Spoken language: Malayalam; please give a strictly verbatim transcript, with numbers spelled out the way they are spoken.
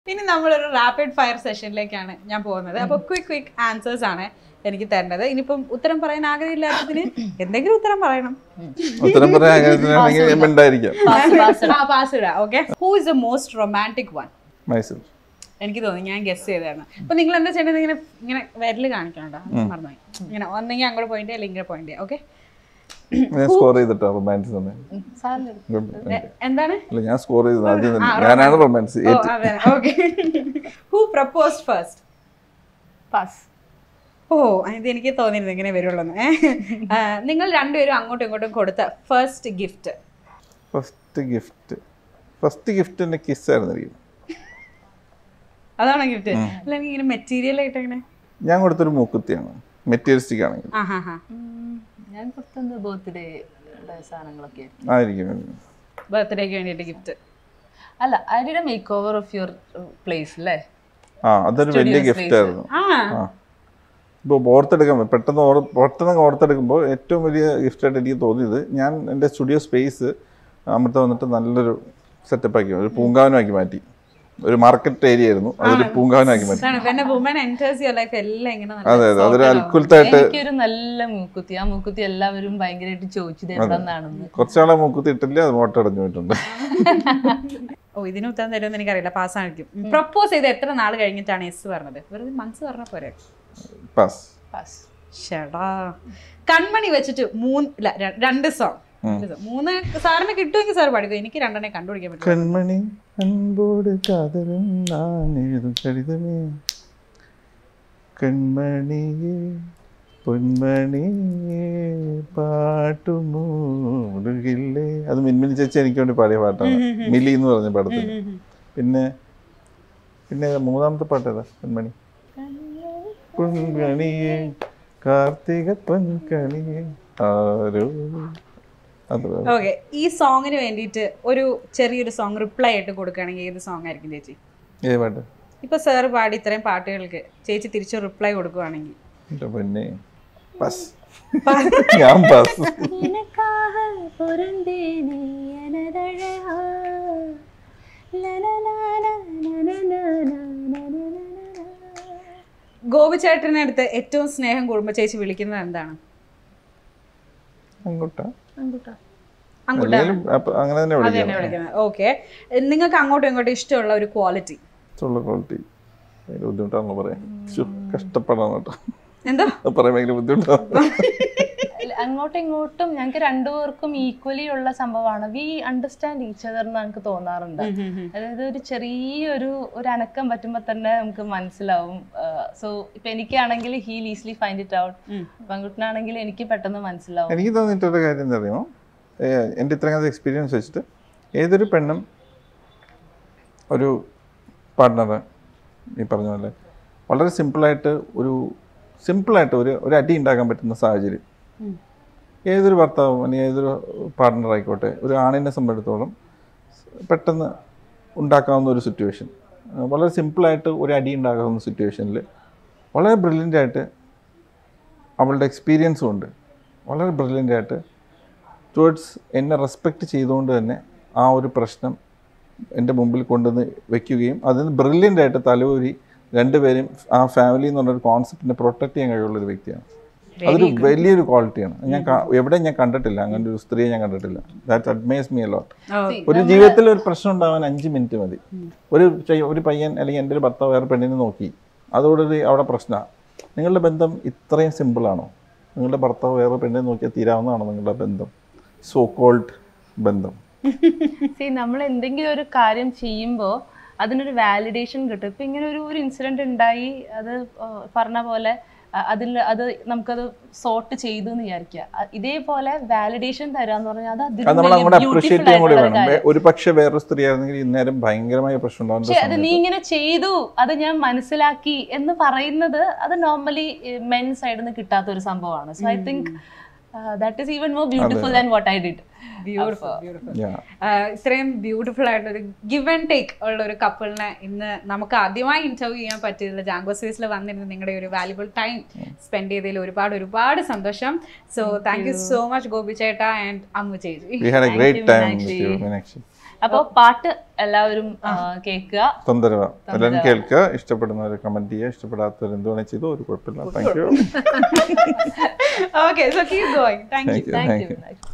ഇനി നമ്മളൊരു റാപ്പിഡ് ഫയർ സെഷനിലേക്കാണ് ഞാൻ പോകുന്നത്. അപ്പോൾ ക്വിക്ക് ക്വിക്ക് ആൻസേഴ്സ് ആണ് എനിക്ക് തരേണ്ടത്. ഇനിയിപ്പം ഉത്തരം പറയാൻ ആഗ്രഹമില്ലാത്തതിന് എന്തെങ്കിലും ഉത്തരം പറയണം. ഉത്തരം പറയാൻ പാസ് ഇടാം. Okay. Who is the most romantic one? Mysore. എനിക്ക് തോന്നി ഞാൻ ഗസ് ചെയ്തതാണ്. അപ്പൊ നിങ്ങൾ എന്താ ചെയ്യേണ്ടത്? ഇങ്ങനെ ഇങ്ങനെ വിരല് കാണിക്കണോ? മറന്നുപോയി. ഇങ്ങനെ ഒന്നെങ്കിൽ അങ്ങോട്ട് പോയിന്റ് അല്ലെങ്കിൽ ഇങ്ങനെ പോയിന്റ്. ഓക്കെ. സ്കോർ ചെയ്തിട്ടോ റൊമാൻസ് എന്താണ്? ഞാൻ സ്കോർ ചെയ്തത് ഞാനാണ് romance. Who proposed first? Pass. ഓ, ഇത് എനിക്ക് തോന്നിയിരുന്നു ഇങ്ങനെ വരുള്ളൂ. നിങ്ങൾ രണ്ടുപേരും അങ്ങോട്ടും ഇങ്ങോട്ടും കൊടുത്ത first gift? First gift first gift എന്റെ കിസ് ആയിരുന്നു. അതാണോ ഗിഫ്റ്റ്? അല്ലെങ്കിൽ ഇങ്ങനെ മെറ്റീരിയൽ ആയിട്ട് എങ്ങനെ? ഞാൻ കൊടുത്തൊരു മൂക്കുത്തിയാണ്, മെറ്റീരിയലിസ്റ്റിക് ആണെങ്കിൽ. ഞാൻ കൊടുത്തത് ബർത്ത്ഡേ സാധനങ്ങളൊക്കെ ആയിരിക്കും. ബർത്ത്ഡേക്ക് വേണ്ടിയിട്ട് ഗിഫ്റ്റ് അല്ല, I did a makeover of your place അല്ലേ? ആ, അതൊരു വലിയ ഗിഫ്റ്റ് ആയിരുന്നു. ഇപ്പോൾ ഓർത്തെടുക്കാൻ പെട്ടെന്ന് പെട്ടെന്ന് ഓർത്തെടുക്കുമ്പോൾ ഏറ്റവും വലിയ ഗിഫ്റ്റായിട്ട് എനിക്ക് തോന്നിയത്, ഞാൻ എൻ്റെ സ്റ്റുഡിയോ സ്പേസ് അമൃത വന്നിട്ട് നല്ലൊരു സെറ്റപ്പ് ആക്കി, ഒരു പൂങ്കാവനമാക്കി മാറ്റി. ഒരു മാർക്കറ്റ് ഏരിയ ആയിരുന്നു, അതൊരു പൂങ്കാവനമാക്കി മാറ്റി. അതെ അതെ, അതൊരു അത്ഭുതമായിട്ട്. എനിക്കൊരു നല്ല മൂക്കുത്തി, ആ മൂക്കുത്തി എല്ലാവരും ഭയങ്കരമായിട്ട് ചോദിച്ചത് എവിടെന്നാണെന്ന്. കുറച്ചാളെ മൂക്കുത്തി ഇട്ടില്ല, അത് മോട്ട അടഞ്ഞു പോയിട്ടുണ്ട്. ഓ, ഇതിന് ഉത്തരം തരുമെന്ന് എനിക്കറിയില്ല. പാസ് ആയിരിക്കും. പ്രപ്പോസ് ചെയ്ത് എത്ര നാൾ കഴിഞ്ഞിട്ടാണ് എസ് പറഞ്ഞത്? വെറുതെ മനസ്സ് പറഞ്ഞ പോരെ. പാസ്. പാസ്. ഷടാ. കൺമണി വെച്ചിട്ട് മൂന്ന് ഇല്ല രണ്ട് സോങ്, മൂന്ന് സാറിന് കിട്ടുമെങ്കിൽ സാർ പഠിക്കും. എനിക്ക് രണ്ടെണ്ണേ കണ്ടുപിടിക്കാൻ പറ്റും. കൺമണി അൻപോട് കാതലും നാനേതും കരുതമേ, കൺമണിയേ പൊന്മണിയേ പാട്ടുമൂടുകില്ലേ. അത് മിൻമിനി ചേച്ചി എനിക്ക് വേണ്ടി പാടിയ പാട്ടാണ്, മിലി എന്ന് പറഞ്ഞ പാടത്തിൽ. പിന്നെ പിന്നെ മൂന്നാമത്തെ പാട്ട് ഏതാ? കൺമണി പൊൻകണിയേ കാർത്തിക പൊൻകണിയേ ആരോ. ഓക്കെ. ഈ സോങ്ങിന് വേണ്ടിയിട്ട് ഒരു ചെറിയൊരു സോങ് റിപ്ലൈ ആയിട്ട് കൊടുക്കുകയാണെങ്കിൽ ഏത് സോങ് ആയിരിക്കും ചേച്ചി? ഏത് പാട്ട്? ഇപ്പൊ സാർ പാടി ഇത്രയും പാട്ടുകൾക്ക് ചേച്ചി തിരിച്ചു റിപ്ലൈ കൊടുക്കുകയാണെങ്കിൽ? ഞാൻ പാസ്. ഗോപി ചേട്ടനെ അടുത്ത് ഏറ്റവും സ്നേഹം കൂടുമ്പോ ചേച്ചി വിളിക്കുന്നത് എന്താണ്? ഓക്കെ. നിങ്ങൾക്ക് അങ്ങോട്ടും ഇങ്ങോട്ടും ഇഷ്ടമുള്ള ഒരു ക്വാളിറ്റി? ക്വാളിറ്റി ബുദ്ധിമുട്ടാണല്ലോ പറയാൻ, കഷ്ടപ്പെടാൻ കേട്ടോ. എന്താ പറയാൻ ഭയങ്കര ബുദ്ധിമുട്ടാണ്. അങ്ങോട്ടും ഇങ്ങോട്ടും ഞങ്ങൾക്ക് രണ്ടുപേർക്കും ഈക്വലി ഉള്ള സംഭവമാണ്. വി അണ്ടർസ്റ്റാൻഡ് ഈച്ച് അതർ എന്ന് എനിക്ക് തോന്നാറുണ്ട്. അതായത് ഒരു ചെറിയൊരു ഒരു അനക്കം പറ്റുമ്പോൾ തന്നെ നമുക്ക് മനസ്സിലാവും. സോ ഇപ്പൊ എനിക്കാണെങ്കിൽ he easily find it out, പെൺകുട്ടനാണെങ്കിൽ എനിക്ക് പെട്ടെന്ന് മനസ്സിലാവും. എനിക്ക് തോന്നിയിട്ടൊരു കാര്യം എന്താ അറിയുമോ, എൻ്റെ ഇത്രയും എക്സ്പീരിയൻസ് വെച്ചിട്ട് ഏതൊരു പെണ്ണും ഒരു പാർട്ട്ണറെ ഈ പറഞ്ഞ പോലെ വളരെ സിമ്പിളായിട്ട് ഒരു സിമ്പിളായിട്ട് ഒരു ഒരു അടി ഉണ്ടാക്കാൻ പറ്റുന്ന സാഹചര്യം ഏതൊരു ഭർത്താവും അല്ലെങ്കിൽ ഏതൊരു പാർട്ട്ണർ ആയിക്കോട്ടെ ഒരു ആണിനെ സംബന്ധിച്ചിടത്തോളം പെട്ടെന്ന് ഉണ്ടാക്കാവുന്ന ഒരു സിറ്റുവേഷൻ, വളരെ സിമ്പിളായിട്ട് ഒരു അടി ഉണ്ടാക്കാവുന്ന സിറ്റുവേഷനിൽ വളരെ ബ്രില്യൻ്റായിട്ട് അവളുടെ എക്സ്പീരിയൻസും ഉണ്ട്, വളരെ ബ്രില്യൻ്റായിട്ട് ടുവേർഡ്സ് എന്നെ റെസ്പെക്റ്റ് ചെയ്തുകൊണ്ട് തന്നെ ആ ഒരു പ്രശ്നം എൻ്റെ മുമ്പിൽ കൊണ്ടുവന്ന് വെക്കുകയും അതിന് ബ്രില്യൻ്റായിട്ട് തലവൂരി രണ്ടുപേരും ആ ഫാമിലി എന്ന് പറഞ്ഞൊരു കോൺസെപ്റ്റിനെ പ്രൊട്ടക്ട് ചെയ്യാൻ കഴിവുള്ളൊരു വ്യക്തിയാണ്. അതൊരു വലിയൊരു ക്വാളിറ്റിയാണ്. ഞാൻ എവിടെ ഞാൻ കണ്ടിട്ടില്ല, അങ്ങനെ ഒരു സ്ത്രീയെ ഞാൻ കണ്ടിട്ടില്ല. That admires me a lot. ഒരു ജീവിതത്തിൽ ഒരു പ്രശ്നം ഉണ്ടാവാൻ അഞ്ച് മിനിറ്റ് മതി. ഒരു ഒരു പയ്യൻ അല്ലെങ്കിൽ എൻ്റെ ഒരു ഭർത്താവ് വേറെ പെണ്ണിനെ നോക്കി, അതോടൊരു അവിടെ പ്രശ്നമാണ്. നിങ്ങളുടെ ബന്ധം ഇത്രയും സിമ്പിളാണോ? നിങ്ങളുടെ ഭർത്താവ് വേറെ പെണ്ണിനെ നോക്കിയാൽ തീരാവുന്നതാണോ നിങ്ങളുടെ ബന്ധം? സോ കോൾഡ് ബന്ധം. നമ്മൾ എന്തെങ്കിലും ഒരു കാര്യം ചെയ്യുമ്പോൾ അതിനൊരു വാലിഡേഷൻ കിട്ടും. ഇപ്പം ഇങ്ങനെ ഒരു ഒരു ഇൻസിഡൻറ്റ് ഉണ്ടായി, അത് പറഞ്ഞ പോലെ അതിൽ അത് നമുക്കത് സോർട്ട് ചെയ്തു എന്ന് വിചാരിക്കുക. ഇതേപോലെ വാലിഡേഷൻ തരാന്ന് പറഞ്ഞാൽ ഒരു പക്ഷേ വേറൊരു സ്ത്രീ ആയിരുന്നെങ്കിൽ ഇന്നേരം ഭയങ്കരമായ പ്രശ്നം ഉണ്ടാവും. പക്ഷെ അത് നീ ഇങ്ങനെ ചെയ്തു, അത് ഞാൻ മനസ്സിലാക്കി എന്ന് പറയുന്നത് അത് നോർമലി മെൻ സൈഡിൽ നിന്ന് കിട്ടാത്ത ഒരു സംഭവമാണ്. So I think that is even more beautiful than what I did. Beautiful, beautiful. ഇത്രയും ബ്യൂട്ടിഫുൾ ആയിട്ടൊരു ഗിവ് ആൻഡ് ടേക്ക് ഉള്ള ഒരു കപ്പിളിനെ ഇന്ന് നമുക്ക് ആദ്യമായി ഇന്റർവ്യൂ ചെയ്യാൻ പറ്റിയതിൽ ജാങ്കോ സീരീസിൽ വന്നിരുന്ന നിങ്ങളുടെ ഒരു വാല്യുബിൾ ടൈം സ്പെൻഡ് ചെയ്തതിൽ ഒരുപാട് ഒരുപാട് സന്തോഷം. So thank you so much Gopi ചേട്ടാ ആൻഡ് അമ്മു ചേച്ചി. We had a great time with you, Meenakshi. അപ്പൊ പാട്ട് എല്ലാവരും കേൾക്കുക, തൊന്തരവ എല്ലാവരും കേൾക്കുക. ഇഷ്ടപ്പെടുന്നവർ കമന്റ് ചെയ്യുക, ഇഷ്ടപ്പെടാത്തവർ എന്തുവേണേ ചെയ്തോ ഒരു കുഴപ്പമില്ല. Thank you. Okay, so keep going. Thank you. Thank you.